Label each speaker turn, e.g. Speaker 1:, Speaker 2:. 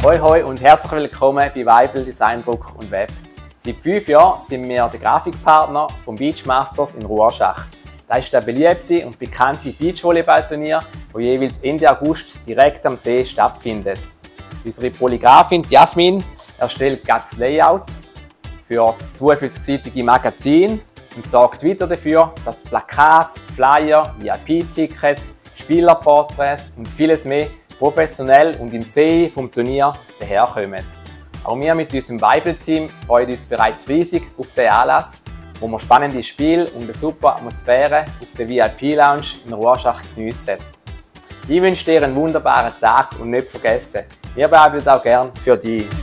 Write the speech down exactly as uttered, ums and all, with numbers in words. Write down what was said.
Speaker 1: Hoi hoi und herzlich willkommen bei Weibel Design Druck und Web. Seit fünf Jahren sind wir der Grafikpartner vom Beachmasters in Ruarschach. Das ist der beliebte und bekannte Beachvolleyballturnier, das jeweils Ende August direkt am See stattfindet. Unsere Polygrafin Jasmin erstellt das Layout für das zweiundfünfzigseitige Magazin und sorgt weiter dafür, dass Plakate, Flyer, V I P-Tickets, Spielerporträts und vieles mehr professionell und im C vom Turnier daherkommen. Auch wir mit unserem Weibel-Team freuen uns bereits riesig auf den Anlass, wo wir spannende Spiele und eine super Atmosphäre auf der V I P-Lounge in Ruarschach geniessen. Ich wünsche dir einen wunderbaren Tag und nicht vergessen, wir bleiben auch gern für dich.